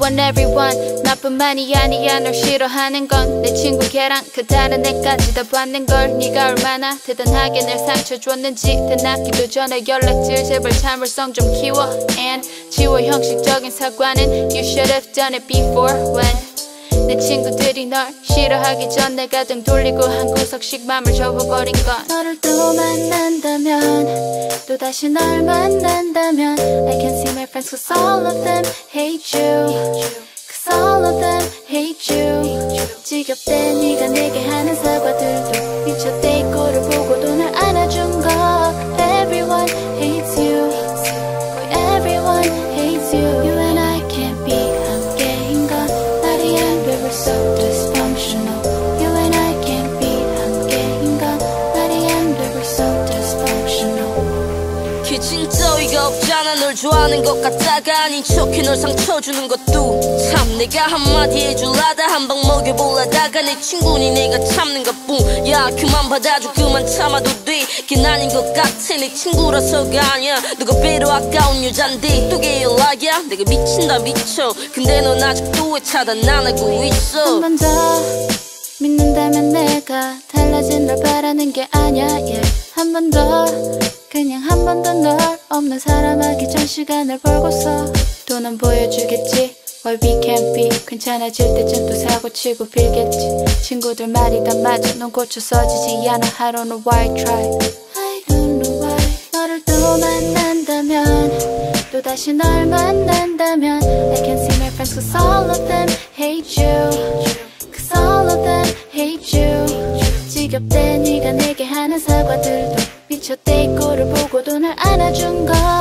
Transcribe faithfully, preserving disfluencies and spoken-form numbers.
want everyone 나뿐만이 아니야 널 싫어하는 건 내 친구 걔랑 그 다른 애까지 다 받는 걸 네가 얼마나 대단하게 날 상처 줬는지 대낮기도 전에 연락질 제발 참을성 좀 키워 and 지워 형식적인 사과는 You should have done it before when 내 친구들이 널 싫어하기 전 내가 등 돌리고 한 구석씩 맘을 접어버린 건 너를 또 만난다면 또다시 널 만난다면 I can see my friends cause all of them hate you Cause all of them hate you 지겹대 네가 내게 하는 사과들도 미쳤대 이 꼴을 보고도 날 안아준 거 Everyone hates you Everyone hates you You and I can't be 함께인 건 말이 안 돼 We're so dysfunctional You and I can't be 함께인 건 말이 안 돼 We're so dysfunctional 걔 진짜 어이가 없잖아 널 좋아하는 것 같다가 아닌 척해 널 상처 주는 것도 참 내가 한마디 해줄라다 한 방 먹여볼라다가 내 친구니 내가 참는 것뿐 야 그만 받아줘 그만 참아도 돼 걔 아닌 것 같아 내 친구라서가 아니야 누가 배로 아까운 여잔데 또 걔 연락이야 내가 미친다 미쳐 근데 넌 아직도 왜 차단 안 하고 있어 한 번 더 믿는다면 내가 달라진 널 바라는 게 아니야 yeah. 한 번 더 그냥 한 번 더 널 없는 사람하기 전 시간을 벌고서 또 넌 보여주겠지 Why we can't be 괜찮아질 때쯤 또 사고치고 빌겠지 친구들 말이 다 맞아 넌 고쳐서지지 않아 I don't know why I try I don't know why 너를 또 만난다면 또다시 널 만난다면 I can see my friends cause all of them hate you Cause all of them hate you 지겹대 네가 내게 하는 사과들도 미쳤대 이 꼴을 보고도 날 안아준 거